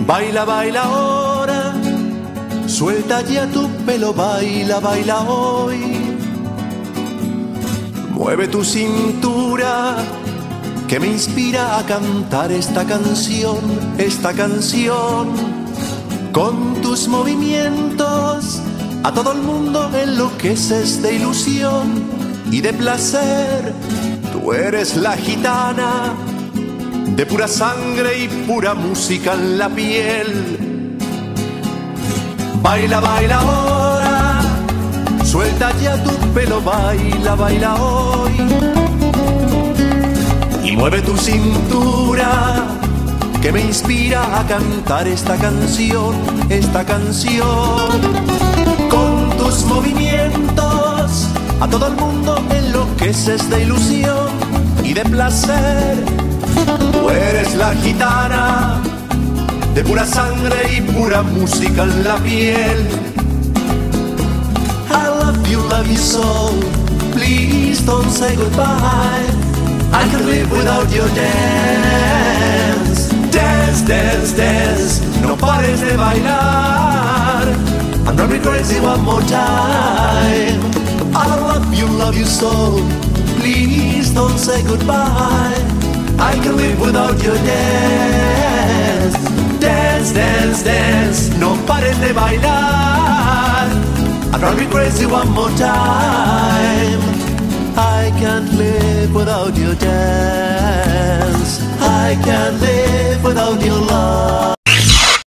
Baila, baila ahora, suelta ya tu pelo, baila, baila hoy. Mueve tu cintura, que me inspira a cantar esta canción, esta canción. Con tus movimientos, a todo el mundo enloqueces de ilusión y de placer. Tú eres la gitana, de pura sangre y pura música en la piel. Baila, baila ahora, suelta ya tu pelo, baila, baila hoy. Y mueve tu cintura, que me inspira a cantar esta canción, esta canción. Con tus movimientos, a todo el mundo enloqueces de ilusión y de placer. Tú eres la gitana, de pura sangre y pura música en la piel. I love you so, please don't say goodbye. I can't live without your dance. Dance, dance, dance, no pares de bailar. I'm driving crazy one more time. I love you so, please don't say goodbye. I can live without your dance. Dance, dance, dance, no pares de bailar. I'm driving crazy one more time. I can't live without your dance. I can't live without your love.